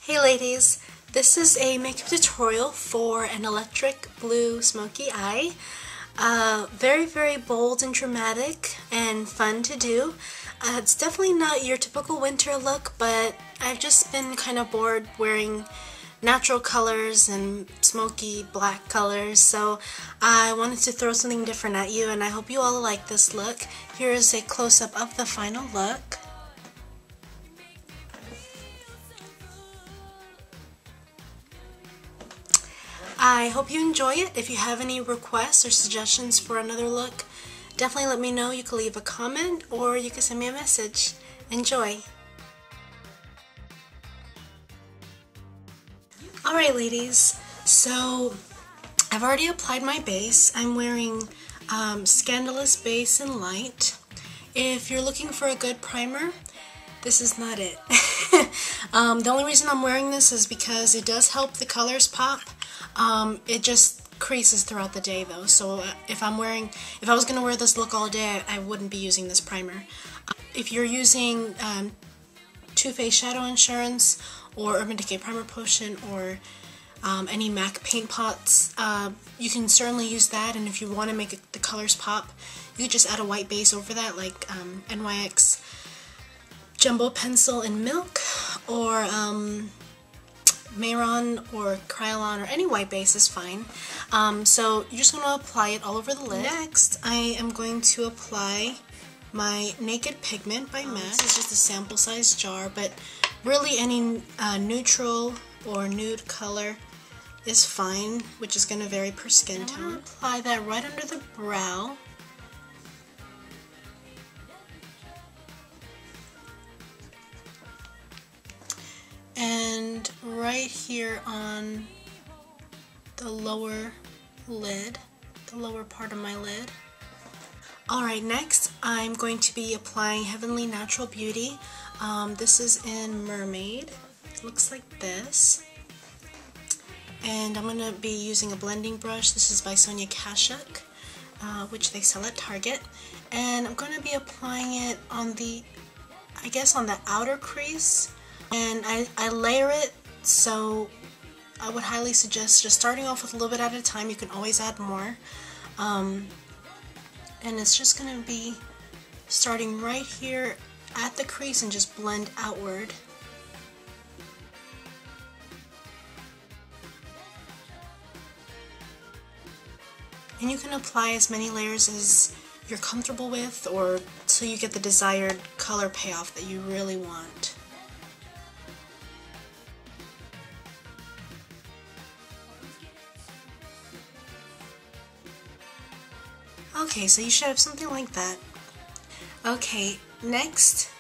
Hey ladies, this is a makeup tutorial for an electric blue smoky eye. Very bold and dramatic and fun to do. It's definitely not your typical winter look, but I've just been kind of bored wearing natural colors and smoky black colors, so I wanted to throw something different at you, and I hope you all like this look. Here is a close-up of the final look. I hope you enjoy it. If you have any requests or suggestions for another look, definitely let me know. You can leave a comment or you can send me a message. Enjoy! Alright ladies, so I've already applied my base. I'm wearing Scandalous Base in Light. If you're looking for a good primer, this is not it. The only reason I'm wearing this is because it does help the colors pop. It just creases throughout the day though, so if I was going to wear this look all day, I wouldn't be using this primer. If you're using Too Faced Shadow Insurance or Urban Decay Primer Potion or any MAC paint pots, you can certainly use that, and if you want to make the colors pop, you could just add a white base over that, like NYX Jumbo Pencil in Milk or Mehron or Kryolan, or any white base is fine. So you're just going to apply it all over the lid. Next, I am going to apply my Naked Pigment by MAC. This is just a sample size jar, but really any neutral or nude color is fine, which is going to vary per skin tone. I'm going to apply that right under the brow. And right here on the lower lid, the lower part of my lid. Alright, next I'm going to be applying Heavenly Natural Beauty. This is in Mermaid. It looks like this. And I'm going to be using a blending brush. This is by Sonia Kashuk, which they sell at Target. And I'm going to be applying it on the, I guess on the outer crease. And I layer it, so I would highly suggest just starting off with a little bit at a time. You can always add more. And it's just going to be starting right here at the crease and just blend outward. And you can apply as many layers as you're comfortable with, or till you get the desired color payoff that you really want. Okay, so you should have something like that. Okay, next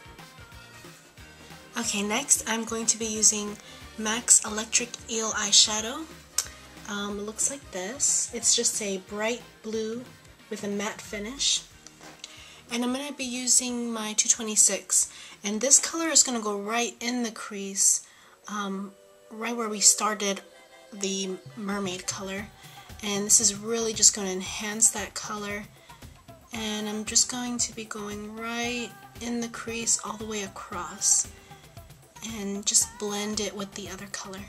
I'm going to be using MAC's Electric Eel eyeshadow. It looks like this. It's just a bright blue with a matte finish. And I'm going to be using my 226. And this color is going to go right in the crease, right where we started the mermaid color. And this is really just going to enhance that color, and I'm just going to be going right in the crease all the way across and just blend it with the other color.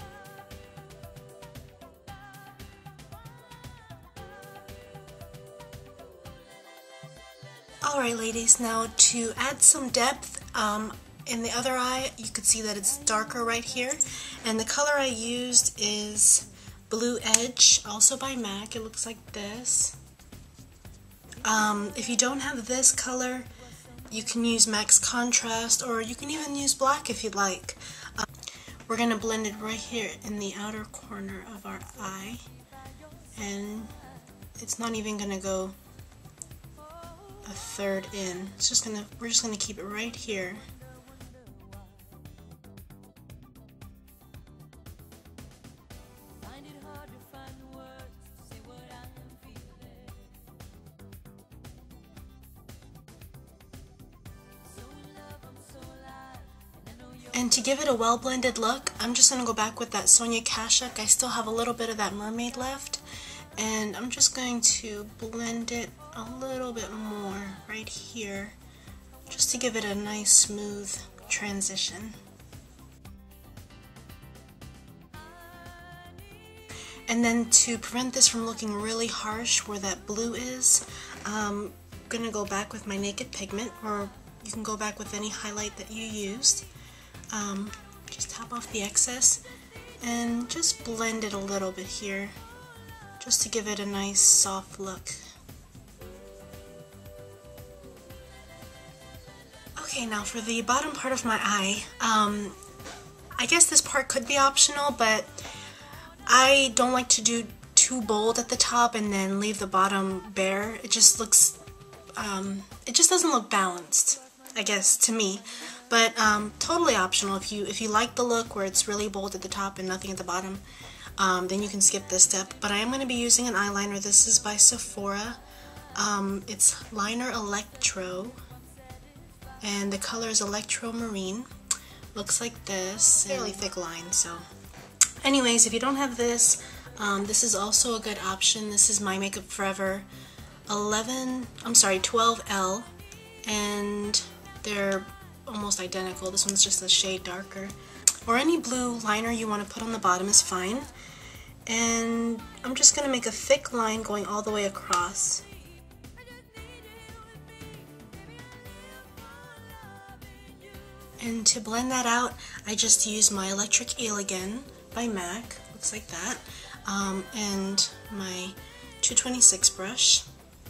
Alright ladies, now to add some depth in the other eye, you can see that it's darker right here, and the color I used is Blue Edge, also by MAC. It looks like this. If you don't have this color, you can use MAC's Contrast, or you can even use black if you'd like. We're going to blend it right here in the outer corner of our eye, and it's not even going to go a third in. We're just going to keep it right here. And to give it a well-blended look, I'm just going to go back with that Sonia Kashuk. I still have a little bit of that mermaid left, and I'm just going to blend it a little bit more right here, just to give it a nice smooth transition. And then to prevent this from looking really harsh where that blue is, I'm going to go back with my Naked Pigment, or you can go back with any highlight that you used. Just tap off the excess and just blend it a little bit here, just to give it a nice soft look. Okay, now for the bottom part of my eye, I guess this part could be optional, but I don't like to do too bold at the top and then leave the bottom bare. It just looks, it just doesn't look balanced, I guess, to me. But totally optional. If you like the look where it's really bold at the top and nothing at the bottom, then you can skip this step. But I am going to be using an eyeliner. This is by Sephora. It's Liner Electro, and the color is Electro Marine. Looks like this. Fairly thick line, so. Anyways, if you don't have this, this is also a good option. This is My Makeup Forever 12L, and they're almost identical. This one's just a shade darker. Or any blue liner you want to put on the bottom is fine. And I'm just going to make a thick line going all the way across. And to blend that out, I just use my Electric Eel again by MAC. Looks like that. And my 226 brush.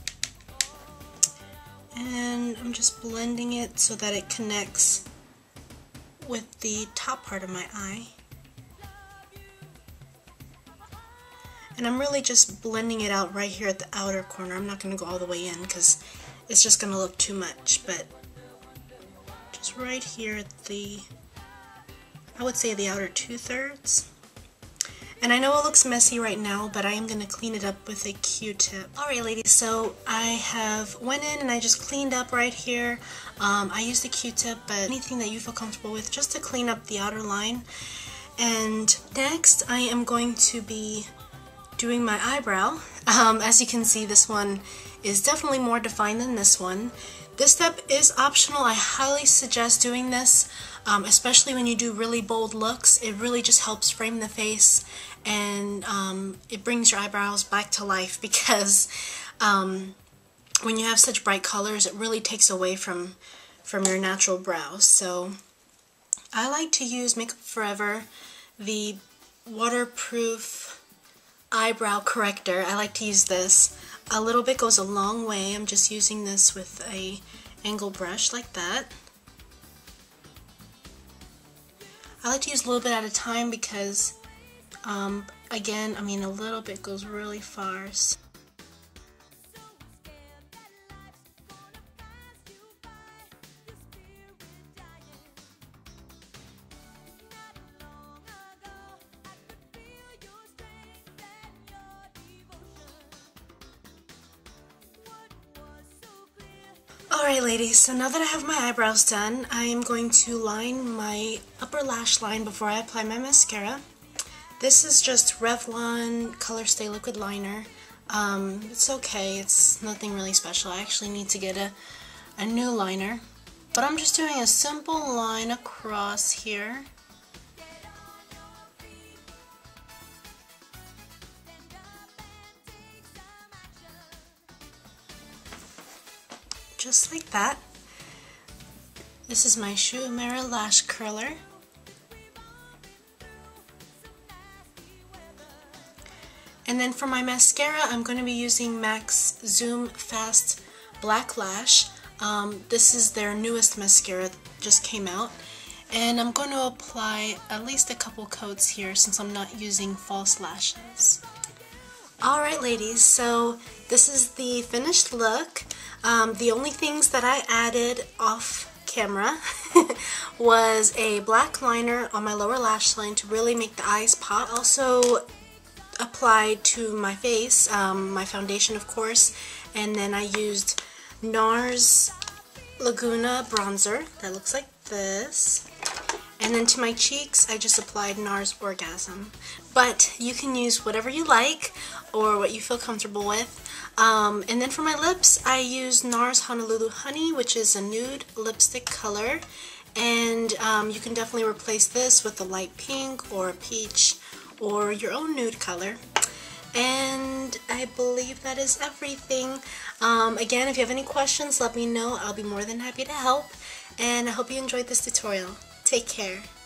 And I'm just blending it so that it connects with the top part of my eye. And I'm really just blending it out right here at the outer corner. I'm not going to go all the way in because it's just going to look too much, but just right here at the, I would say the outer 2/3. And I know it looks messy right now, but I am going to clean it up with a Q-tip. Alright ladies, so I have went in and I just cleaned up right here. I used the Q-tip, but anything that you feel comfortable with just to clean up the outer line. And next I am going to be doing my eyebrow. As you can see, this one is definitely more defined than this one. This step is optional. I highly suggest doing this, especially when you do really bold looks. It really just helps frame the face, and it brings your eyebrows back to life, because when you have such bright colors, it really takes away from your natural brows. So I like to use Makeup Forever, the waterproof eyebrow corrector. I like to use this. A little bit goes a long way. I'm just using this with a angle brush like that. I like to use a little bit at a time because, again, I mean, a little bit goes really far. Alright ladies, so now that I have my eyebrows done, I am going to line my upper lash line before I apply my mascara. This is just Revlon Color Stay Liquid Liner. It's okay, it's nothing really special. I actually need to get a new liner. But I'm just doing a simple line across here. Just like that. This is my Shu Uemura Lash Curler. And then for my mascara, I'm going to be using MAC's Zoom Fast Black Lash. This is their newest mascara, just came out. And I'm going to apply at least a couple coats here since I'm not using false lashes. Alright ladies, so this is the finished look. The only things that I added off camera was a black liner on my lower lash line to really make the eyes pop. Also applied to my face, my foundation of course, and then I used NARS Laguna bronzer that looks like this. And then to my cheeks, I just applied NARS Orgasm. But you can use whatever you like or what you feel comfortable with. And then for my lips, I used NARS Honolulu Honey, which is a nude lipstick color. And you can definitely replace this with a light pink or a peach or your own nude color. And I believe that is everything. Again, if you have any questions, let me know. I'll be more than happy to help. And I hope you enjoyed this tutorial. Take care.